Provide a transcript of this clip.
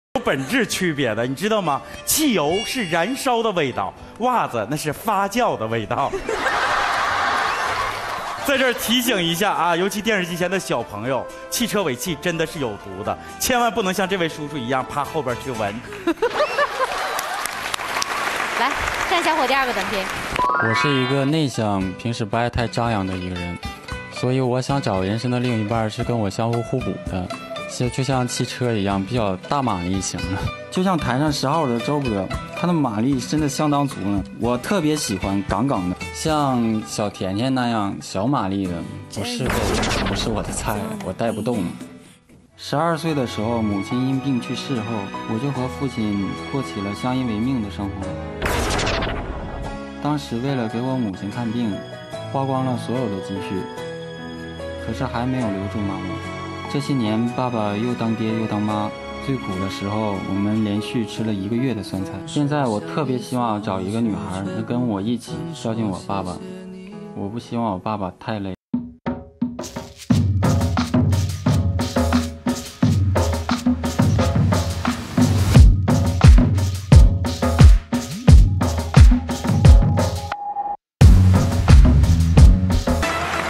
有本质区别的，你知道吗？汽油是燃烧的味道，袜子那是发酵的味道。在这儿提醒一下啊，尤其电视机前的小朋友，汽车尾气真的是有毒的，千万不能像这位叔叔一样趴后边去闻。 来看小伙第二个短片。 我是一个内向、平时不爱太张扬的一个人，所以我想找人生的另一半是跟我相互互补的，就像汽车一样，比较大马力型的。就像台上10号的周哥，他的马力真的相当足呢。我特别喜欢杠杠的，像小甜甜那样小马力的，不是我的菜，我带不动。12岁的时候，母亲因病去世后，我就和父亲过起了相依为命的生活。当时为了给我母亲看病，花光了所有的积蓄，可是还没有留住妈妈。这些年，爸爸又当爹又当妈，最苦的时候，我们连续吃了1个月的酸菜。现在我特别希望找一个女孩能跟我一起孝敬我爸爸，我不希望我爸爸太累。